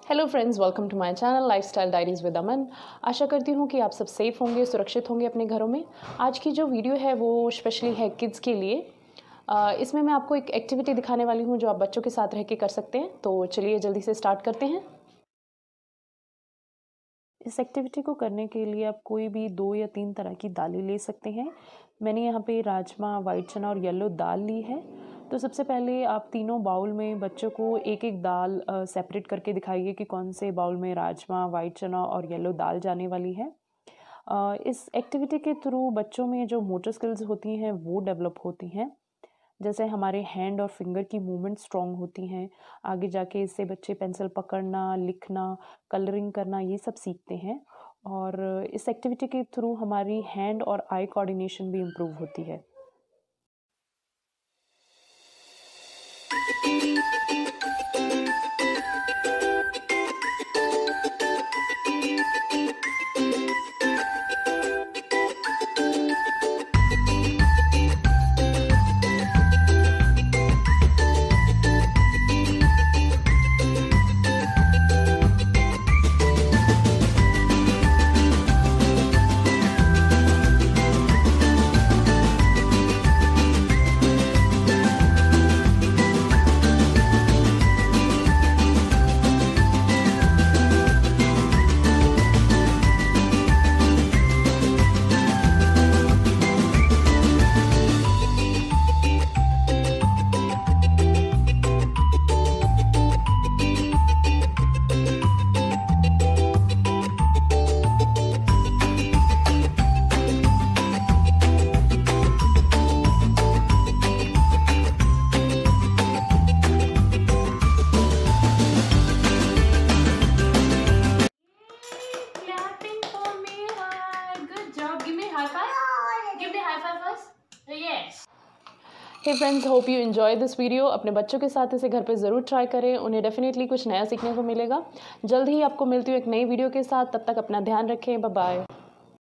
Hello friends, welcome to my channel lifestyle diaries with Aman. आशा करती हूँ कि आप सब सेफ़ होंगे, सुरक्षित होंगे अपने घरों में। आज की जो वीडियो है वो स्पेशली है किड्स के लिए। इसमें मैं आपको एक एक्टिविटी दिखाने वाली हूँ जो आप बच्चों के साथ रह के कर सकते हैं। तो चलिए जल्दी से स्टार्ट करते हैं। इस एक्टिविटी को करने के लिए आप कोई भी 2 या 3 तरह की दालें ले सकते हैं। मैंने यहाँ पे राजमा, वाइट चना और येलो दाल ली है। तो सबसे पहले आप तीनों बाउल में बच्चों को एक एक दाल सेपरेट करके दिखाइए कि कौन से बाउल में राजमा, वाइट चना और येलो दाल जाने वाली है। इस एक्टिविटी के थ्रू बच्चों में जो मोटर स्किल्स होती हैं वो डेवलप होती हैं। जैसे हमारे हैंड और फिंगर की मूवमेंट स्ट्रॉन्ग होती हैं। आगे जाके इससे बच्चे पेंसिल पकड़ना, लिखना, कलरिंग करना ये सब सीखते हैं। और इस एक्टिविटी के थ्रू हमारी हैंड और आई कोऑर्डिनेशन भी इम्प्रूव होती है। Hey friends, hope you enjoy this video. अपने बच्चों के साथ इसे घर पे ज़रूर ट्राई करें, उन्हें डेफिनेटली कुछ नया सीखने को मिलेगा। जल्द ही आपको मिलती हूँ एक नई वीडियो के साथ। तब तक अपना ध्यान रखें। Bye bye.